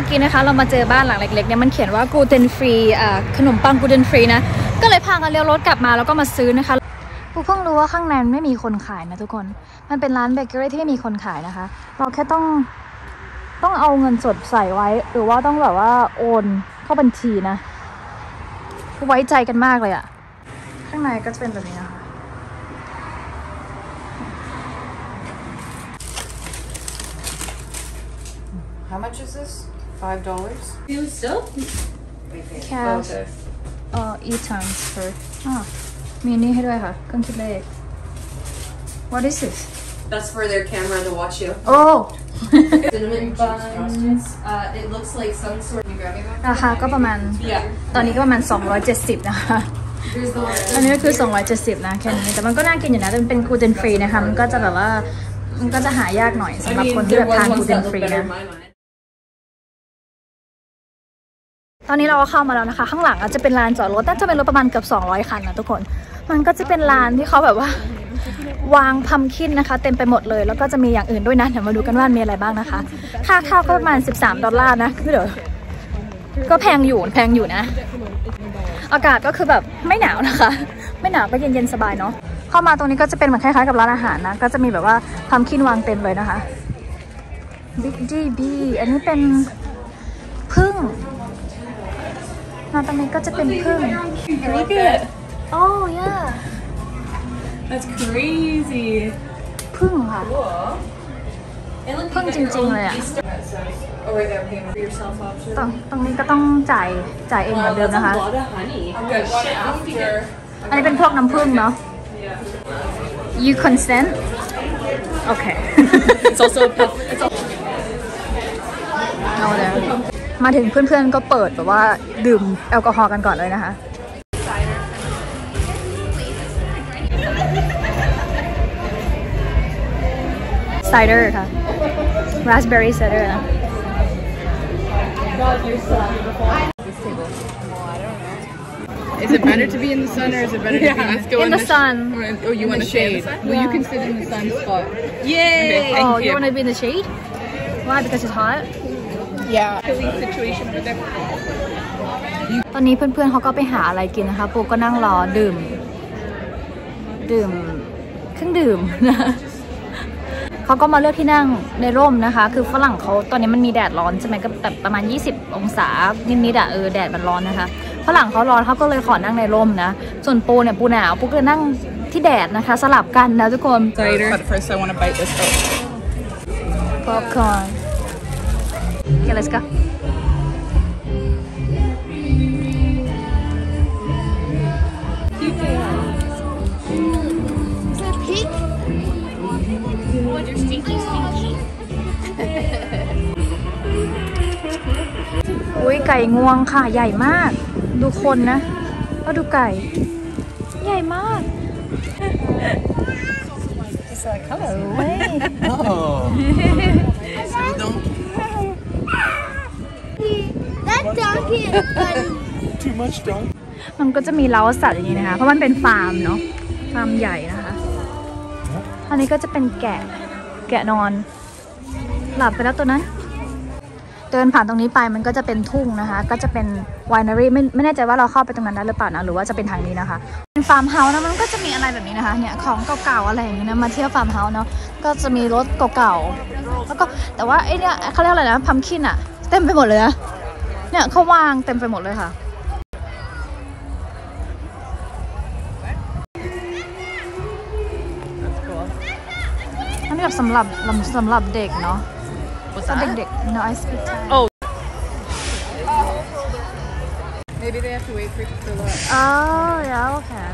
กี้นะคะเรามาเจอบ้านหลังเล็กๆเนี่ยมันเขียนว่ากลูเตนฟรีขนมปังกลูเตนฟรีนะก็เลยพากันเลี้ยวรถกลับมาแล้วก็มาซื้อนะคะปูเพิ่งรู้ว่าข้างในไม่มีคนขายนะทุกคนมันเป็นร้านเบเกอรี่ที่ไม่มีคนขายนะคะเราแค่ต้องเอาเงินสดใส่ไว้หรือว่าต้องแบบว่าโอนเข้าบัญชีนะไว้ใจกันมากเลยอะข้างในก็จะเป็นแบบนี้นะคะ How much is this? $5? You still? Cash e-transfer มีนี่ให้ด้วยค่ะเครื่องคิดเลข What is this? That's for their camera to watch you. Oh Cinnamon buns. It looks like some sort. You grabbing that? ราคาก็ประมาณ Yeah. ตอนนี้ก็ประมาณ270นะคะอันนี้ก็คือ270นะแค่นี้แต่มันก็น่ากินอยู่นะแต่มันเป็นกลูเตนฟรีนะคะมันก็จะแบบว่ามันก็จะหายากหน่อยสำหรับคนที่แบบทานกลูเตนฟรีนะตอนนี้เราก็เข้ามาแล้วนะคะข้างหลังอาจจะเป็นลานจอดรถน่าจะเป็นรถประมาณเกือบ200คันนะทุกคนมันก็จะเป็นลานที่เขาแบบว่าวางพัมคินนะคะเต็มไปหมดเลยแล้วก็จะมีอย่างอื่นด้วยนะเดี๋ยวมาดูกันว่ามีอะไรบ้างนะคะค่าเข้าก็ประมาณ$13นะคือเดี๋ยวก็แพงอยู่นะอากาศก็คือแบบไม่หนาวนะคะไม่หนาวก็เย็นๆสบายเนาะเข้ามาตรงนี้ก็จะเป็นเหมือนคล้ายๆกับร้านอาหารนะก็จะมีแบบว่าพัมคินวางเต็มเลยนะคะ Big DB อันนี้เป็นพึ่งตรงนี้ก็จะเป็นพึ่ง Look at. Oh yeah That's crazy. พึ่งค่ะ พึ่งจริงๆเลยอ่ะ Oh, right there, payment for yourself option. ตรงนี้ก็ต้องจ่ายเองเหมือนเดิมนะคะ A lot of honey. Okay, after. อันนี้เป็นพวกน้ำผึ้งเนาะ You consent? Okay. It's also a puff. เอาเลยมาถึงเพื่อนๆก็เปิดแบบว่าดื่มแอลกอฮอล์กันก่อนเลยนะคะไซเดอร์ค่ะ raspberry cider นะ Is it better to be in the sun or is it better to be let's go in the sun Oh, you want the shade? Well, you can sit in the sun spot. Yay! Oh you want to be in the shade? Why? Because it's hot? Yeah. Chilly situation over there. ตอนนี้เพื่อนๆเขาก็ไปหาอะไรกินนะคะปูก็นั่งรอดื่มเครื่องดื่มนะเขาก็มาเลือกที่นั่งในร่มนะคะคือฝรั่งเขาตอนนี้มันมีแดดร้อนใช่ไหมก็แบบประมาณ20องศานิดๆอ่ะแดดมันร้อนนะคะฝรั่งเขาร้อนเขาก็เลยขอนั่งในร่มนะส่วนปูเนี่ยปูหนาวปูก็เลยนั่งที่แดดนะคะสลับกันนะทุกคน But first I want to bite this out. Popcorn Okay let's goอุ้ยไก่งวงค่ะใหญ่มากดูคนนะก็ดูไก่ใหญ่มาก It's like hello Oh. That donkey is funny. Too much dog. มันก็จะมีเล้าสัตว์อย่างนี้นะคะเพราะมันเป็นฟาร์มเนาะฟาร์มใหญ่นะคะอันนี้ก็จะเป็นแกะนอนหลับไปแล้วตัวนั้นเดินผ่านตรงนี้ไปมันก็จะเป็นทุ่งนะคะก็จะเป็นไวนารีไม่แน่ใจว่าเราเข้าไปตรงนั้นได้หรือเปล่านะหรือว่าจะเป็นทางนี้นะคะเป็นฟาร์มเฮาส์นะมันก็จะมีอะไรแบบนี้นะคะเนี่ยของเก่าๆอะไรอย่างนี้นะมาเที่ยวฟาร์มเฮาส์เนาะก็จะมีรถเก่าๆแล้วก็แต่ว่าไอ้เนี่ยเขาเรียกอะไรนะพัมคินอะเต็มไปหมดเลยนะเนี่ยเขาวางเต็มไปหมดเลยค่ะอันนี้แบบสำหรับเด็กเนาะเด็กๆ No I speak Thai Oh. Maybe they have to wait for it to fill up. Oh yeah okay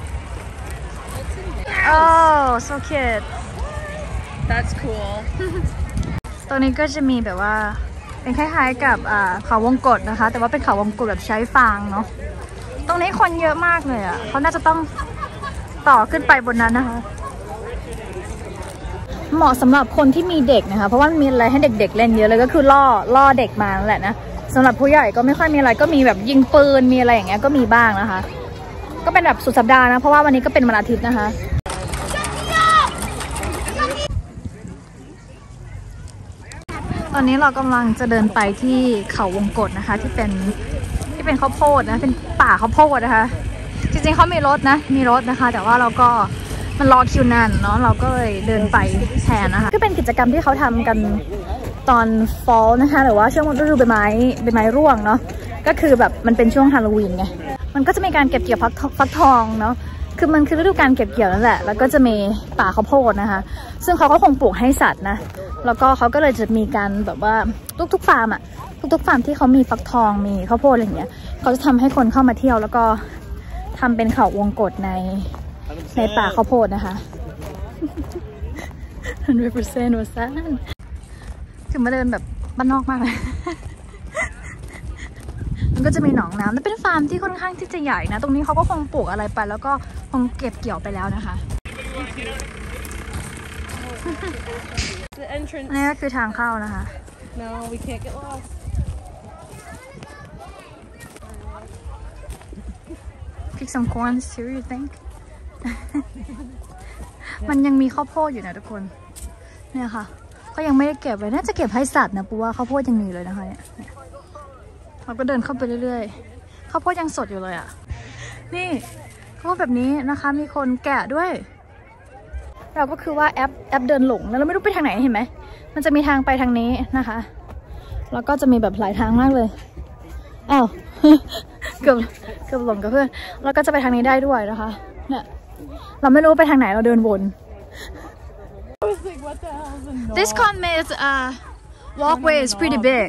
Oh so cute That's cool. ตัวนี้ก็จะมีแบบว่าเป็นคล้ายๆกับเขาวงกตนะคะแต่ว่าเป็นเขาวงกตแบบใช้ฟางเนาะตรงนี้คนเยอะมากเลยอ่ะเขาน่าจะต้องต่อขึ้นไปบนนั้นนะคะเหมาะสำหรับคนที่มีเด็กนะคะเพราะว่ามีอะไรให้เด็กๆเล่นเยอะเลยก็คือล่อเด็กมาแหละนะสำหรับผู้ใหญ่ก็ไม่ค่อยมีอะไรก็มีแบบยิงปืนมีอะไรอย่างเงี้ยก็มีบ้างนะคะก็เป็นแบบสุดสัปดาห์นะเพราะว่าวันนี้ก็เป็นวันอาทิตย์นะคะตอนนี้เรากำลังจะเดินไปที่เขาวงกตนะคะที่เป็นข้าวโพดนะเป็นป่าข้าวโพดนะคะจริงๆเขามีรถนะคะแต่ว่าเราก็มันรอคิวนานเนาะเราก็เลยเดินไปแทนนะคะก็เป็นกิจกรรมที่เขาทำกันตอน fall นะคะหรือว่าช่วงฤดูใบไม้ร่วงเนาะก็คือแบบมันเป็นช่วงฮาโลวีนไงมันก็จะมีการเก็บเกี่ยวฟักทองเนาะคือมันคือฤดูการเก็บเกี่ยวนั่นแหละแล้วก็จะมีป่าข้าวโพดนะคะซึ่งเขาก็คงปลูกให้สัตว์นะแล้วก็เขาก็เลยจะมีการแบบว่าทุกฟาร์มอะทุกฟาร์มที่เขามีฟักทองมีข้าวโพดอะไรอย่างเงี้ยเขาจะทำให้คนเข้ามาเที่ยวแล้วก็ทำเป็นเขาวงกตในป่าข้าวโพดนะคะ 100% ว่าซ่านถึงมาเดินแบบบ้านนอกมากเลย มันก็จะมีหนองน้ำแต่เป็นฟาร์มที่ค่อนข้างที่จะใหญ่นะตรงนี้เขาก็คงปลูกอะไรไปแล้วก็คงเก็บเกี่ยวไปแล้วนะคะ นี่ก็คือทางเข้านะคะ No, we can't get lost. Pick some corns too, you think? มันยังมีข้าวโพดอยู่นะทุกคนเนี่ยค่ะก็ยังไม่ได้เก็บเลยน่าจะเก็บให้สัตว์นะปูว่าข้าวโพดยังมีเลยนะคะเนี่ยเราก็เดินเข้าไปเรื่อยๆข้าวโพดยังสดอยู่เลยอ่ะนี่ข้าวโพดแบบนี้นะคะมีคนแกะด้วยเราก็คือว่าแอปเดินหลงแล้วเราไม่รู้ไปทางไหนเห็นไหมมันจะมีทางไปทางนี้นะคะแล้วก็จะมีแบบหลายทางมากเลยอ้าว เกือบหลงกับเพื่อนแล้วก็จะไปทางนี้ได้ด้วยนะคะเนี่ยเราไม่รู้ไปทางไหนเราเดินวน This Conmez walkway is pretty big.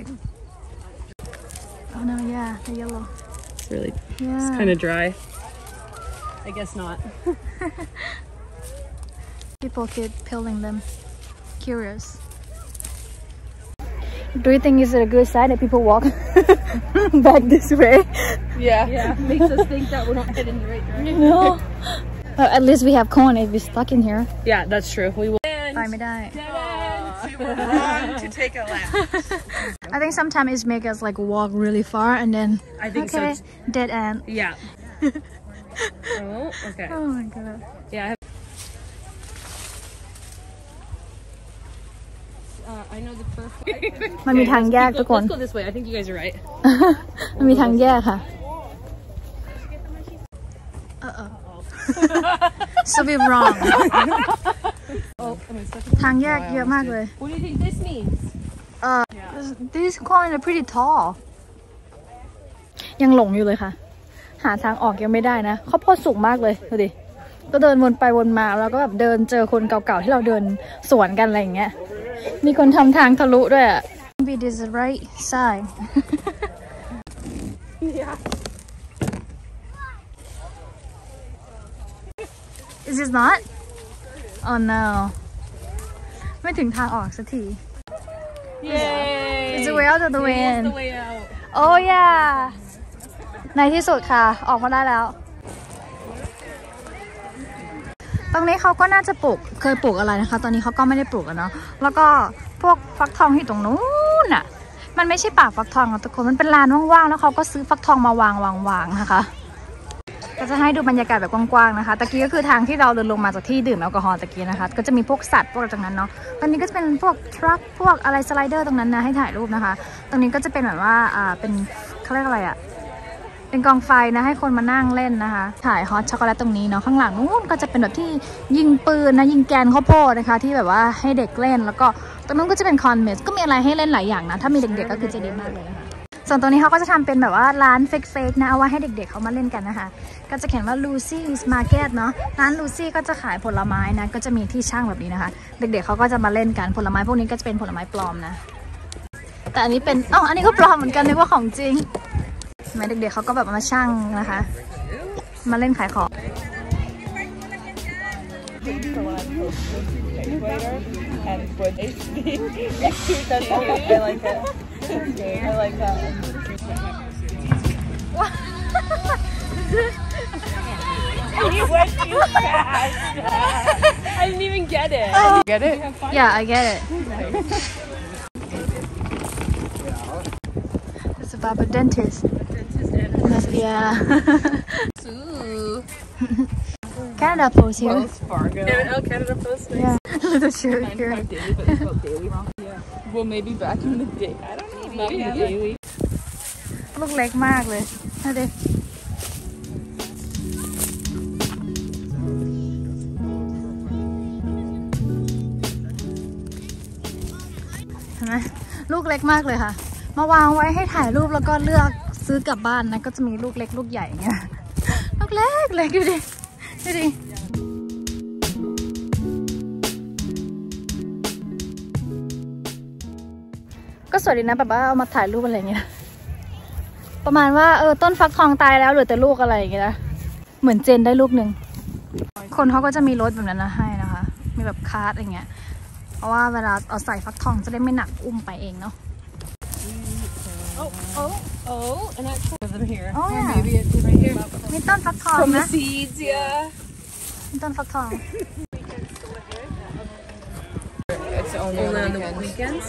Oh no, yeah, the yellow. It's really, Yeah. it's kind of dry. I guess not. People keep peeling them. Curious. Do you think it's a good sign that people walk back this way? Yeah. Makes us think that we're not heading the right direction. No. At least we have corn if we're stuck in here. Yeah, that's true. We will. ไปไม่ได้ Run to take a lap. I think sometimes it makes us like walk really far and then I think so. Dead end. Yeah. Oh, okay. Oh my god. Yeah. I know the perfect. มันมีทางแยกทุกคน Let's go this way. I think you guys are right. มันมีทางแยกค่ะ So we're wrong ทางแยกเยอะมากเลย What do you think this means? These corn are pretty tall ยังหลงอยู่เลยค่ะหาทางออกยังไม่ได้นะข้าวโพดสูงมากเลยดูดิก็เดินวนไปวนมาแล้วก็แบบเดินเจอคนเก่าๆที่เราเดินสวนกันอะไรอย่างเงี้ยมีคนทำทางทะลุด้วยอ่ะ Maybe this is the right side Yeah. Is this not? Oh no ไม่ถึงทางออกสักที Yay! It's the way out of the way in. It is the way out. Oh yeah ในที่สุดค่ะออกมาได้แล้วตรงนี้เขาก็น่าจะปลูกเคยปลูกอะไรนะคะตอนนี้เขาก็ไม่ได้ปลูกแล้วเนาะแล้วก็พวกฟักทองที่ตรงนู้นน่ะมันไม่ใช่ป่าฟักทองนะทุกคนมันเป็นลานว่างๆแล้วเขาก็ซื้อฟักทองมาวางนะคะก็จะให้ดูบรรยากาศแบบกว้างๆนะคะตะกี้ก็คือทางที่เราเดินลงมาจากที่ดื่มแอลกอฮอล์ตะกี้นะคะก็จะมีพวกสัตว์พวกอะไรตรงนั้นเนาะตอนนี้ก็จะเป็นพวกทรัคพวกอะไรสไลเดอร์ตรงนั้นนะให้ถ่ายรูปนะคะตรงนี้ก็จะเป็นแบบว่าเป็นเขาเรียกอะไรอะเป็นกองไฟนะให้คนมานั่งเล่นนะคะถ่ายฮอตช็อกโกแลตตรงนี้เนาะข้างหลังนู้นก็จะเป็นแบบที่ยิงปืนนะยิงแกนข้าวโพดนะคะที่แบบว่าให้เด็กเล่นแล้วก็ตรงนู้นก็จะเป็นคอนเมสก็มีอะไรให้เล่นหลายอย่างนะถ้ามีเด็กๆก็คือจะดีมากเลยนะคะส่วนตัวนี้เขาก็จะทำเป็นแบบว่าร้านเฟกๆนะเอาไว้ให้เด็กๆเขามาเล่นกันนะคะก็จะเขียนว่า Lucy's Market เนาะร้าน Lucy ก็จะขายผลไม้นะก็จะมีที่ช่างแบบนี้นะคะเด็กๆเขาก็จะมาเล่นกันผลไม้พวกนี้ก็จะเป็นผลไม้ปลอมนะแต่อันนี้เป็นอันนี้ก็ปลอมเหมือนกันนึกว่าของจริงแม่เด็กๆเขาก็แบบมาช่างนะคะมาเล่นขายของ And for HD, that's all. I like it. I like that. You went too fast. I didn't even get it. Get it? Yeah, I get it. It's a barber dentist. Yeah. Canada Post here. Wells Fargo. Canada Post. Yeah. Little shirt here. Daily, but it's called Daily Wrong. Yeah. Well, maybe back in the day. I don't know. Maybe daily. ลูกเล็กมากเลยน่าดิเห็นไหมลูกเล็กมากเลยค่ะมาวางไว้ให้ถ่ายรูปแล้วก็เลือกซื้อกลับบ้านนะก็จะมีลูกเล็กลูกใหญ่เงี้ยลูกเล็กเล็กดูดิดูดิก็สวยดีนะแบบว่าเอามาถ่ายรูปอะไรเงี้ยประมาณว่าต้นฟักทองตายแล้วเหลือแต่ลูกอะไรอย่างเงี้ยนะเหมือนเจนได้ลูกหนึ่งคนเขาก็จะมีรถแบบนั้นนะให้นะคะมีแบบคาร์ทอะไรเงี้ยเพราะว่าเวลาเอาใส่ฟักทองจะได้ไม่หนักอุ้มไปเองเนาะ And I put them here. Oh yeah. Maybe it's right here. มีต้นฟักทอง From นะ the seeds, yeah. มีต้นฟักทอง It's only on the weekends.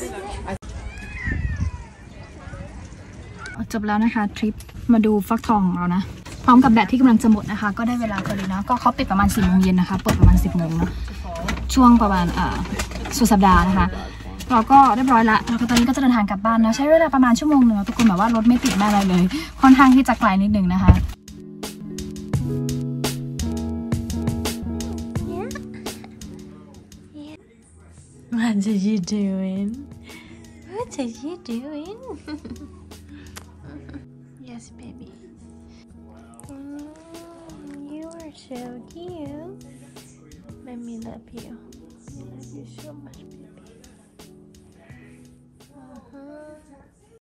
จบแล้วนะคะทริปมาดูฟักทองของเรานะพร้อมกับแบตที่กำลังจะหมดนะคะก็ได้เวลาพอดีนะก็เขาปิดประมาณ10 โมงเย็นนะคะเปิดประมาณ10 โมงเนาะช่วงประมาณสุดสัปดาห์นะคะเราก็เรียบร้อยละแล้วก็ตอนนี้ก็จะเดินทางกลับบ้านนะใช้เวลาประมาณชั่วโมงหนึ่งทุกคนแบบว่ารถไม่ติดไม่อะไรเลยค่อนข้างที่จะไกลนิดนึงนะคะ What are you doing? What are you doing? Yes, baby. You are so cute. Let me love you. I love you so much.